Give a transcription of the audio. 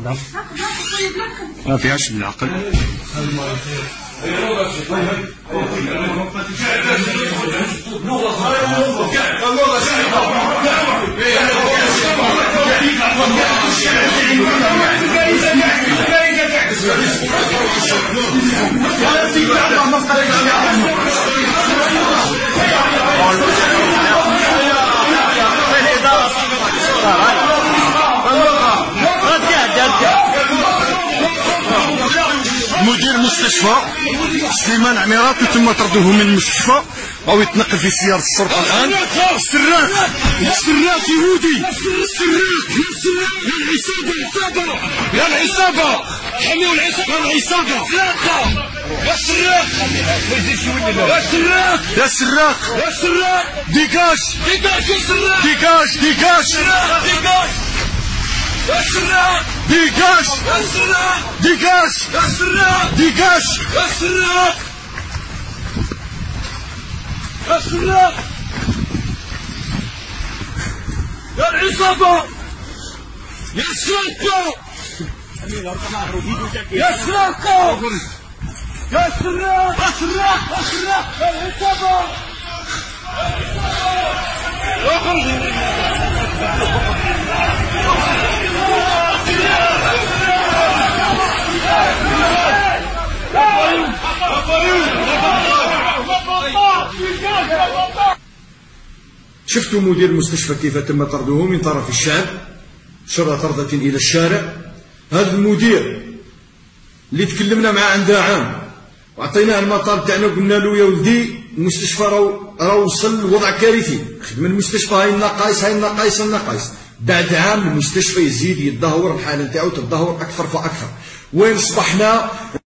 ما فيهاش العقل. مدير المستشفى سليمان عميرات تم طرده من المستشفى او يتنقل في سيارة الشرطة الان. السراك يهودي، السراك يا العصابة حميوا العصابة، يا العصابة يا السراك يا السراك يا السراك ديكاش ديكاش يا سراك ديكاش ديكاش يا السراك ديكاش يا السراك ديكاش يا السراك ديكاش يا السراك يا السراك يا العصابة يا السراق يا السراق يا السراق يا السراق يا السراق يا العصابة شفتوا مدير المستشفى كيف تم طرده من طرف الشعب شر طردة إلى الشارع. هذا المدير اللي تكلمنا معه عنده عام وعطيناه المطالب تاعنا وقلنا له يا ولدي المستشفى راه وصل لوضع كارثي، خدم المستشفى هاي النقائص هاي النقائص النقائص. بعد عام المستشفى يزيد يتدهور، الحالة نتاعو تتدهور أكثر فأكثر. وين أصبحنا؟